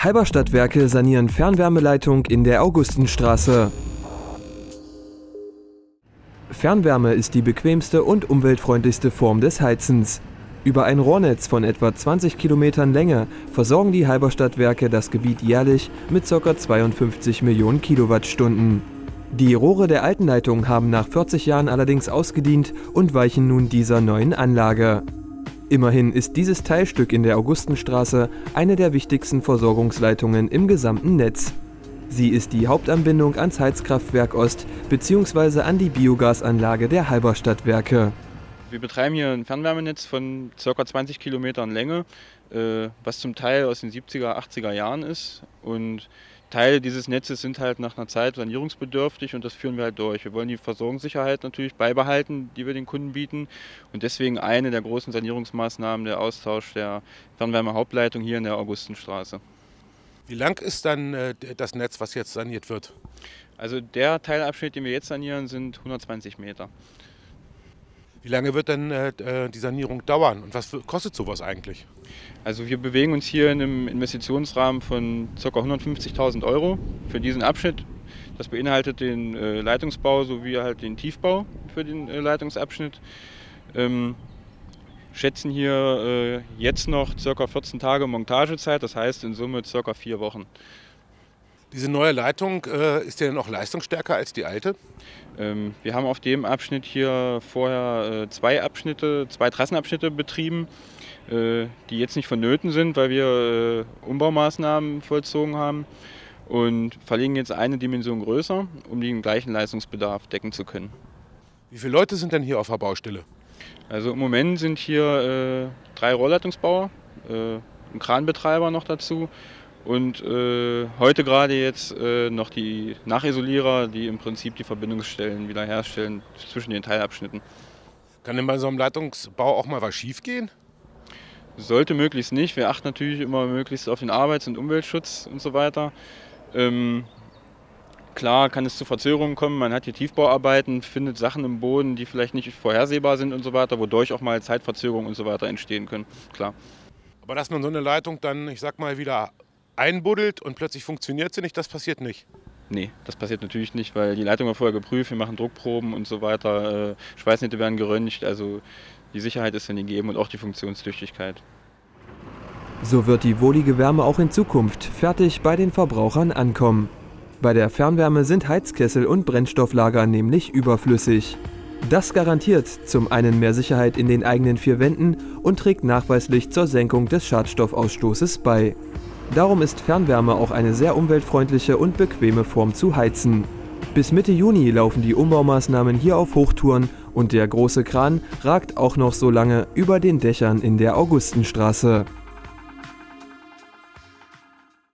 Halberstadtwerke sanieren Fernwärmeleitung in der Augustenstraße. Fernwärme ist die bequemste und umweltfreundlichste Form des Heizens. Über ein Rohrnetz von etwa 20 Kilometern Länge versorgen die Halberstadtwerke das Gebiet jährlich mit ca. 52 Millionen Kilowattstunden. Die Rohre der alten Leitung haben nach 40 Jahren allerdings ausgedient und weichen nun dieser neuen Anlage. Immerhin ist dieses Teilstück in der Augustenstraße eine der wichtigsten Versorgungsleitungen im gesamten Netz. Sie ist die Hauptanbindung ans Heizkraftwerk Ost bzw. an die Biogasanlage der Halberstadtwerke. Wir betreiben hier ein Fernwärmenetz von ca. 20 Kilometern Länge, was zum Teil aus den 70er, 80er Jahren ist. Und Teile dieses Netzes sind halt nach einer Zeit sanierungsbedürftig und das führen wir halt durch. Wir wollen die Versorgungssicherheit natürlich beibehalten, die wir den Kunden bieten. Und deswegen eine der großen Sanierungsmaßnahmen der Austausch der Fernwärmehauptleitung hier in der Augustenstraße. Wie lang ist dann das Netz, was jetzt saniert wird? Also der Teilabschnitt, den wir jetzt sanieren, sind 120 Meter. Wie lange wird denn die Sanierung dauern und was kostet sowas eigentlich? Also wir bewegen uns hier in einem Investitionsrahmen von ca. 150.000 € für diesen Abschnitt. Das beinhaltet den Leitungsbau sowie halt den Tiefbau für den Leitungsabschnitt. Schätzen hier jetzt noch ca. 14 Tage Montagezeit, das heißt in Summe ca. 4 Wochen. Diese neue Leitung, ist die denn auch leistungsstärker als die alte? Wir haben auf dem Abschnitt hier vorher zwei Trassenabschnitte betrieben, die jetzt nicht vonnöten sind, weil wir Umbaumaßnahmen vollzogen haben und verlegen jetzt eine Dimension größer, um den gleichen Leistungsbedarf decken zu können. Wie viele Leute sind denn hier auf der Baustelle? Also im Moment sind hier 3 Rohrleitungsbauer, ein Kranbetreiber noch dazu. Und heute gerade jetzt noch die Nachisolierer, die im Prinzip die Verbindungsstellen wiederherstellen zwischen den Teilabschnitten. Kann denn bei so einem Leitungsbau auch mal was schief gehen? Sollte möglichst nicht. Wir achten natürlich immer möglichst auf den Arbeits- und Umweltschutz und so weiter. Klar kann es zu Verzögerungen kommen. Man hat hier Tiefbauarbeiten, findet Sachen im Boden, die vielleicht nicht vorhersehbar sind und so weiter, wodurch auch mal Zeitverzögerungen und so weiter entstehen können. Klar. Aber dass man so eine Leitung dann, ich sag mal, wieder einbuddelt und plötzlich funktioniert sie nicht, das passiert nicht? Nee, das passiert natürlich nicht, weil die Leitung war vorher geprüft, wir machen Druckproben und so weiter, Schweißnähte werden geröntgt, also die Sicherheit ist dann gegeben und auch die Funktionstüchtigkeit. So wird die wohlige Wärme auch in Zukunft fertig bei den Verbrauchern ankommen. Bei der Fernwärme sind Heizkessel und Brennstofflager nämlich überflüssig. Das garantiert zum einen mehr Sicherheit in den eigenen 4 Wänden und trägt nachweislich zur Senkung des Schadstoffausstoßes bei. Darum ist Fernwärme auch eine sehr umweltfreundliche und bequeme Form zu heizen. Bis Mitte Juni laufen die Umbaumaßnahmen hier auf Hochtouren und der große Kran ragt auch noch so lange über den Dächern in der Augustenstraße.